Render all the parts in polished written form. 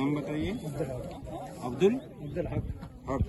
नाम बताइए। अब्दुल हक।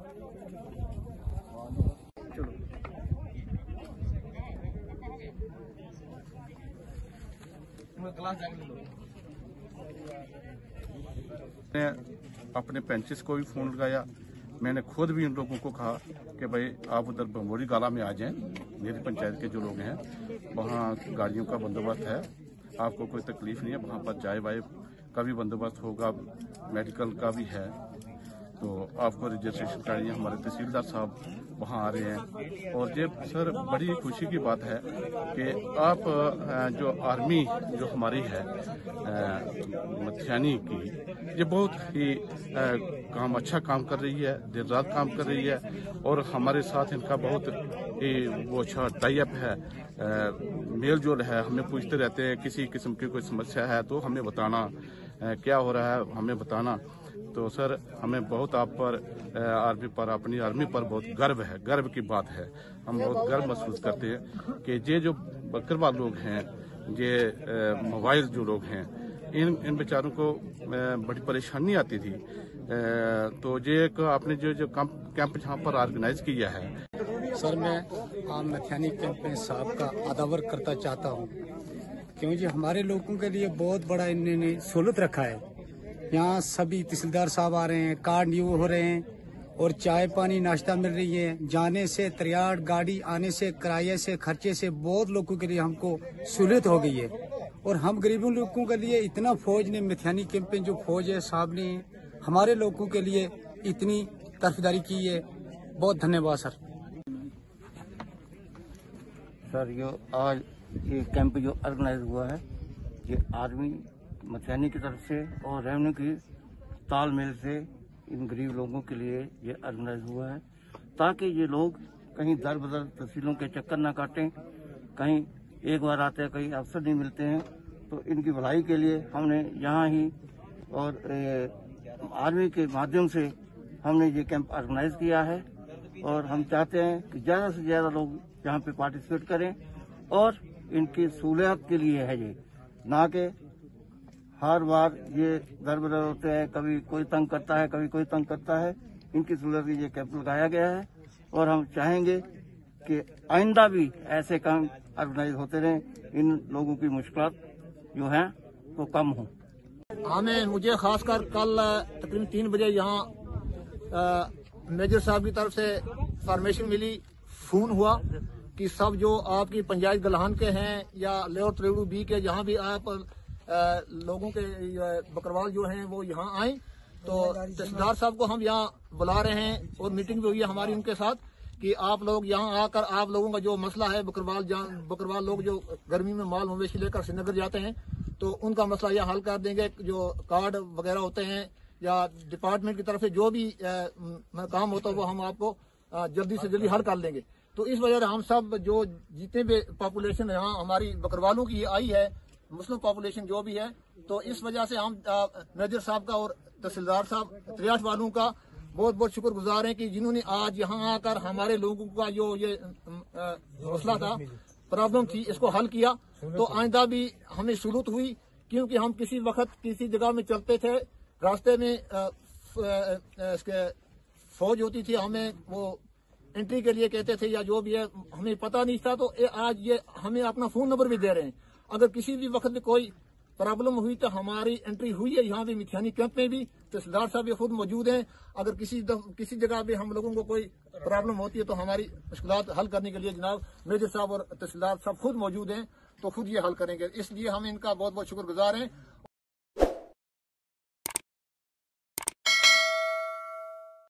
मैंने अपने पेंसिस को भी फ़ोन लगाया। मैंने खुद भी उन लोगों को कहा कि भाई आप उधर बमोरी गाला में आ जाएं, मेरी पंचायत के जो लोग हैं वहाँ गाड़ियों का बंदोबस्त है, आपको कोई तकलीफ नहीं है, वहाँ पर चाय वाय का भी बंदोबस्त होगा, मेडिकल का भी है, तो आपको रजिस्ट्रेशन कराइए। हमारे तहसीलदार साहब वहाँ आ रहे हैं। और ये सर बड़ी खुशी की बात है कि आप जो आर्मी जो हमारी है मथियानी की, ये बहुत ही अच्छा काम कर रही है, दिन रात काम कर रही है। और हमारे साथ इनका बहुत ही वो अच्छा टाई अप है, मेल जोल है। हमें पूछते रहते हैं किसी किस्म की कोई समस्या है तो हमें बताना, क्या हो रहा है हमें बताना। तो सर हमें बहुत आप पर आर्मी पर, अपनी आर्मी पर बहुत गर्व है, गर्व की बात है। हम बहुत गर्व महसूस करते हैं कि ये जो बकरवाल लोग हैं, ये मोबाइल जो लोग हैं, इन बेचारों को बड़ी परेशानी आती थी। तो ये एक आपने जो कैंप यहाँ पर ऑर्गेनाइज किया है। सर मैं आम मथियानी कैंप में साहब का आदावर करता चाहता हूँ, क्योंकि हमारे लोगों के लिए बहुत बड़ा इन्होंने सहूलत रखा है। यहाँ सभी तहसीलदार साहब आ रहे हैं, कार्ड न्यू हो रहे हैं और चाय पानी नाश्ता मिल रही है। जाने से तैयार गाड़ी, आने से किराए से, खर्चे से बहुत लोगों के लिए हमको सहूलियत हो गई है। और हम गरीबों लोगों के लिए इतना फौज ने, मथियानी कैंप में जो फौज है साहब ने हमारे लोगों के लिए इतनी तरफदारी की है, बहुत धन्यवाद सर। सर ये आज ये कैंप जो ऑर्गेनाइज हुआ है, ये आर्मी मथियानी की तरफ से और रेवेन्यू की तालमेल से इन गरीब लोगों के लिए ये ऑर्गेनाइज हुआ है, ताकि ये लोग कहीं दर बदर तहसीलों के चक्कर ना काटें, कहीं एक बार आते हैं कहीं अवसर नहीं मिलते हैं। तो इनकी भलाई के लिए हमने यहाँ ही और आर्मी के माध्यम से हमने ये कैंप ऑर्गेनाइज किया है। और हम चाहते हैं कि ज़्यादा से ज़्यादा लोग यहाँ पे पार्टिसिपेट करें और इनकी सहूलियत के लिए है ये, ना कि हर बार ये दर बदर होते हैं, कभी कोई तंग करता है, कभी कोई तंग करता है। इनकी सहूलियत के ये कैंप लगाया गया है और हम चाहेंगे कि आइंदा भी ऐसे काम ऑर्गेनाइज होते रहें, इन लोगों की मुश्किलात जो हैं वो कम हों। मुझे खासकर कल तकरीबन 3 बजे यहाँ मेजर साहब की तरफ से फॉर्मेशन मिली, फोन हुआ कि सब जो आपकी पंचायत गलहान के हैं या लेवर त्रेड़ू बी के, जहाँ भी आप लोगों के बकरवाल जो हैं वो यहाँ आए। तो तहसीलदार साहब को हम यहाँ बुला रहे हैं और मीटिंग भी हुई है हमारी उनके साथ कि आप लोग यहाँ आकर आप लोगों का जो मसला है, बकरवाल लोग जो गर्मी में माल मवेशी लेकर श्रीनगर जाते हैं, तो उनका मसला यहाँ हल कर देंगे। जो कार्ड वगैरह होते हैं या डिपार्टमेंट की तरफ से जो भी काम होता है वो हम आपको जल्दी से जल्दी हल कर लेंगे। तो इस वजह से हम सब जो जितने भी पॉपुलेशन यहाँ हमारी बकरवालों की आई है, मुस्लिम पॉपुलेशन जो भी है, तो इस वजह से हम मेजर साहब का और तहसीलदार साहब त्रियाठ वालों का बहुत बहुत शुक्रगुजार हैं कि जिन्होंने आज यहाँ आकर हमारे लोगों का जो ये मसला था, प्रॉब्लम थी, इसको हल किया। तो आइंदा भी हमें सहूलत हुई, क्योंकि हम किसी वक्त किसी जगह में चलते थे, रास्ते में फौज होती थी, हमें वो एंट्री के लिए कहते थे या जो भी है, हमें पता नहीं था। तो आज ये हमें अपना फोन नंबर भी दे रहे हैं, अगर किसी भी वक्त में कोई प्रॉब्लम हुई तो हमारी एंट्री हुई है यहाँ भी मथियानी कैंप में भी, तहसीलदार साहब भी खुद मौजूद हैं। अगर किसी जगह भी हम लोगों को कोई प्रॉब्लम होती है तो हमारी मुश्किलात हल करने के लिए जनाब मेजर साहब और तहसीलदार साहब खुद मौजूद हैं, तो खुद ये हल करेंगे। इसलिए हम इनका बहुत बहुत शुक्रगुजार हैं।